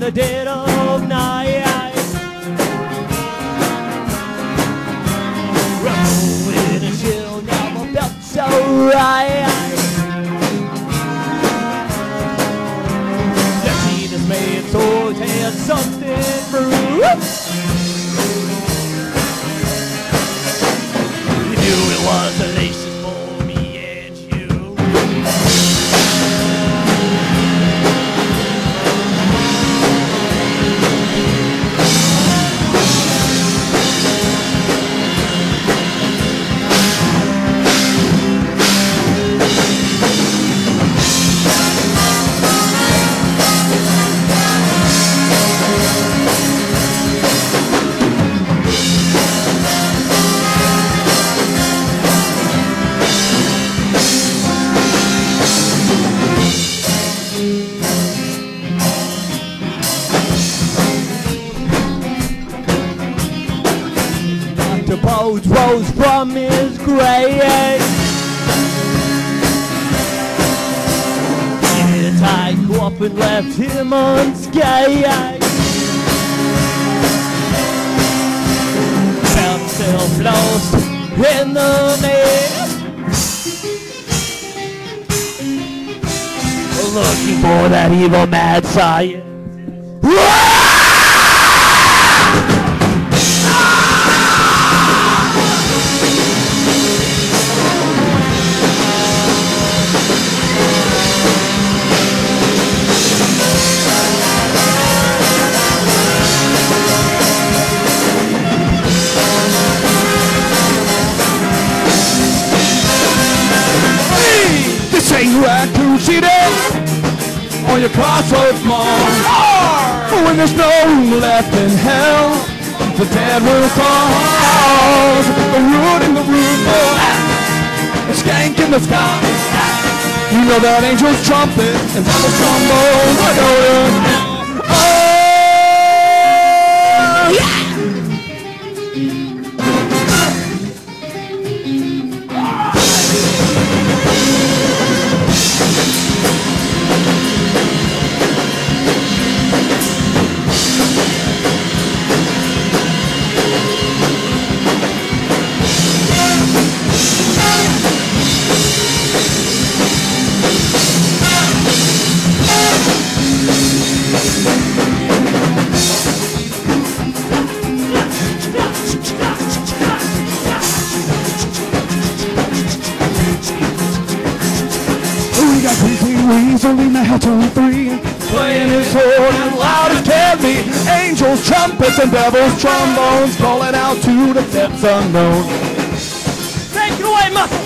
the dead of night. Rolling and chill, never felt so right. The scene is made so there's something through. You knew it was delicious for me and you. The boat rose from his grave. His high coffin left him unscathed. Found himself lost in the mist, looking for that evil mad science. This ain't Raccoon City on your crossroads mall. When there's no room left in hell, the dead will call. The root in the root, a skank in the sky. You know that angel's trumpet and devil's trombone. I know it. Oh, yeah! We got crazy weasel in the Helton 3, playing his horn as loud as can be. Angels, trumpets, and devils, trombones, calling out to the depths unknown. Take it away, Muscle!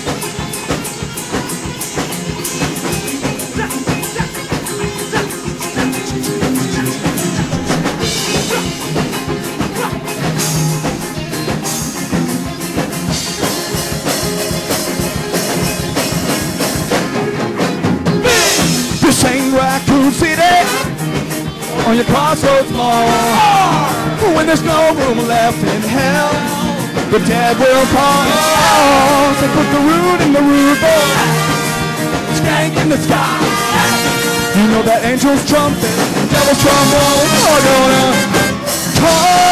This ain't Raccoon City on your crossroads mall. When there's no room left in hell, the dead will call. They put the root in the root bowl, skank in the sky. You know that angel's trumpet, devil's trombone are gonna call.